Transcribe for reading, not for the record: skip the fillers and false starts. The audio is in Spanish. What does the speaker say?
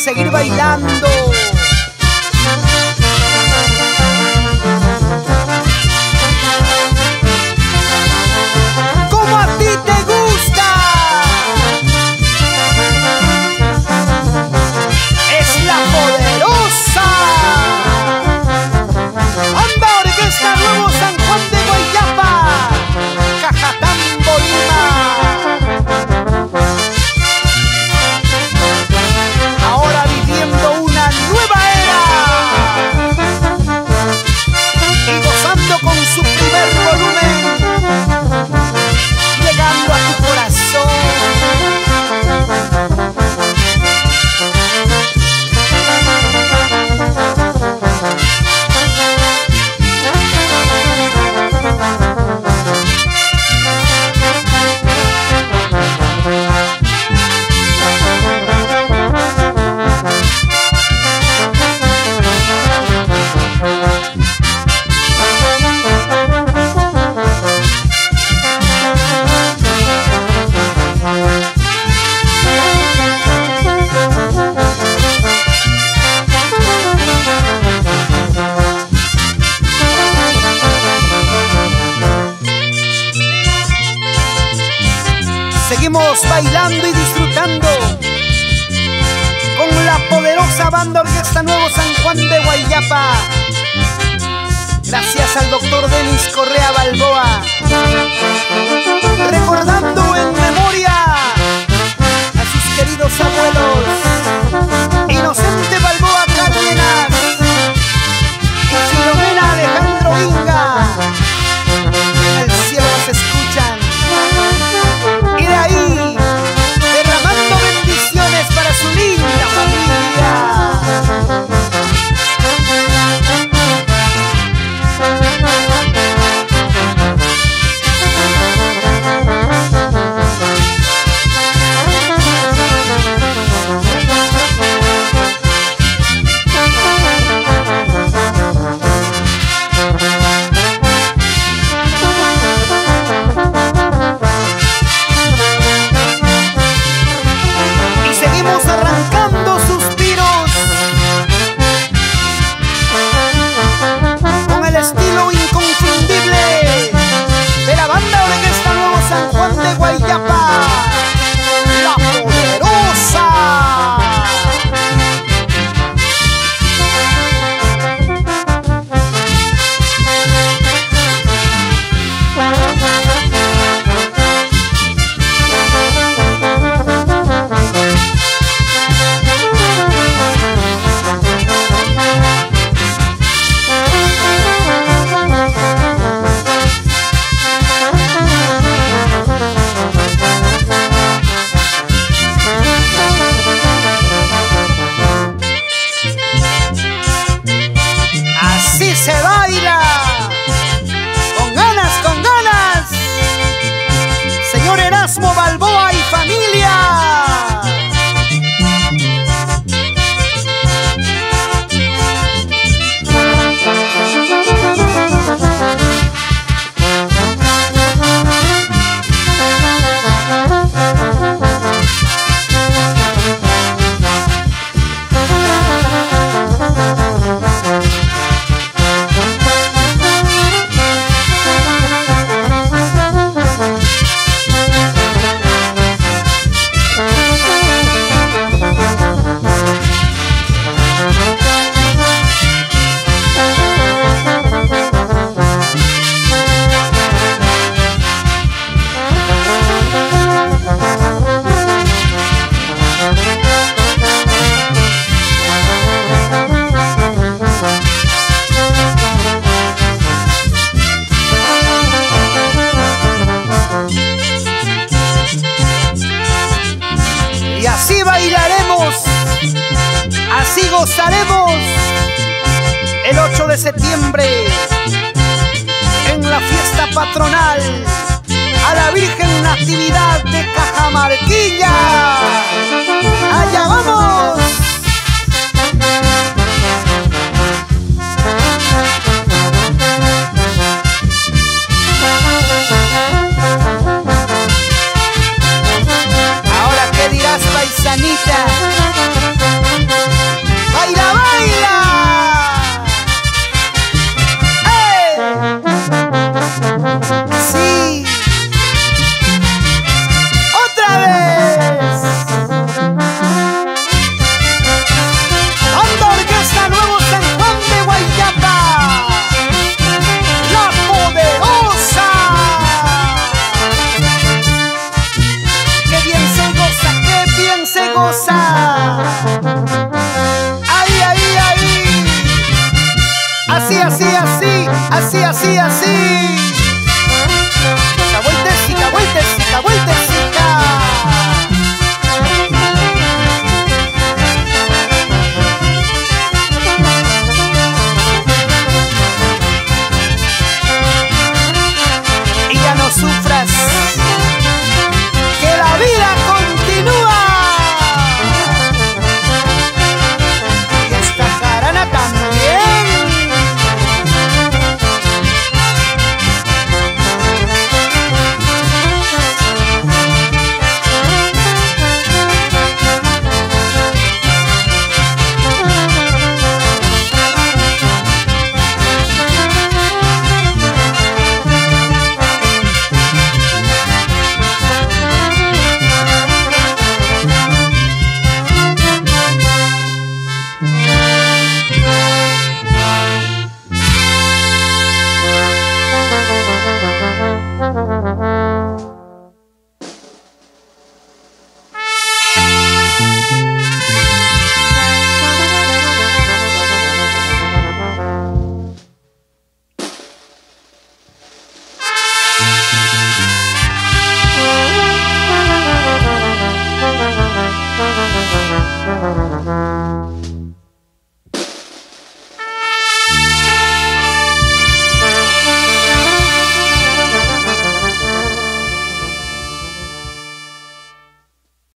seguir bailando. Como a ti te gusta. Es la poderosa Banda Orquesta Nuevo San Juan de Guayapa, Cajatambo, Lima. Ahora viviendo una nueva era y gozando con su primer volumen, llegando a tu corazón. Seguimos bailando y disfrutando con la poderosa Banda Orquesta Nuevo San Juan de Guayapa. Gracias al doctor Denis Correa Balboa. Recordando en memoria a sus queridos abuelos Inocente Balboa Cárdenas y Filomena Alejandro Inga. En el cielo nos escuchan. Y de ahí, derramando bendiciones para su linda familia. Arrancando suspiros con el estilo inconfundible de la Banda Orquesta Nuevo San Juan de Guayapa, la poderosa. Así se baila, con ganas, señor Erasmo Balboa y familia. Y así bailaremos, así gozaremos el 8 de septiembre en la fiesta patronal a la Virgen Natividad de Cajamarquilla.